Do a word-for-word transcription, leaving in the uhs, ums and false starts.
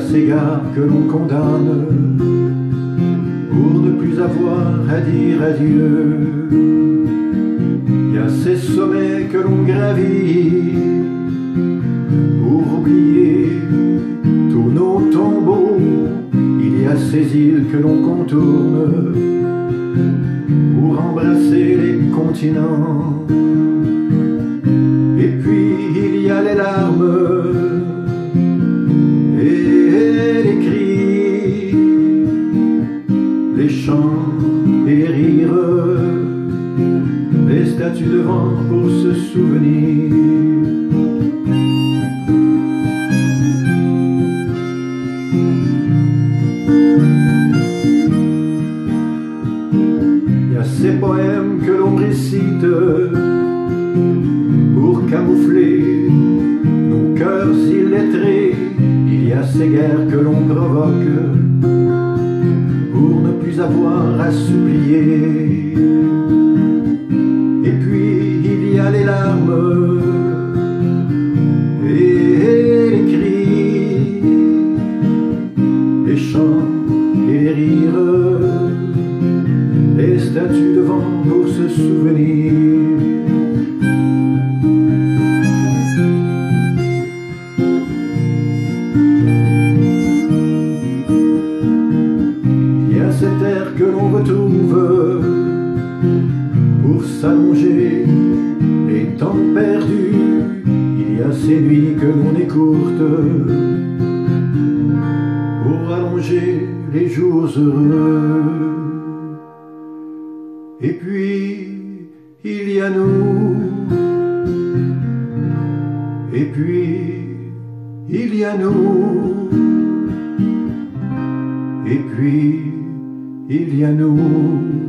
ces gars que l'on condamne pour ne plus avoir à dire adieu. Il y a ces sommets que l'on gravit pour oublier tous nos tombeaux. Il y a ces îles que l'on contourne pour embrasser les continents. Et puis il y a les larmes et les cris, les chants et les rires, les statues devant pour se souvenir. Il y a ces poèmes que l'on récite pour camoufler nos cœurs illettrés. Il y a ces guerres que l'on provoque pour ne plus avoir à supplier. Et puis il y a les larmes et les cris, les chants et les rires, les statues devant pour se souvenir. Cette terre que l'on retrouve pour s'allonger les temps perdus. Il y a ces nuits que l'on écourte pour allonger les jours heureux. Et puis il y a nous, et puis il y a nous, et puis il y a nous.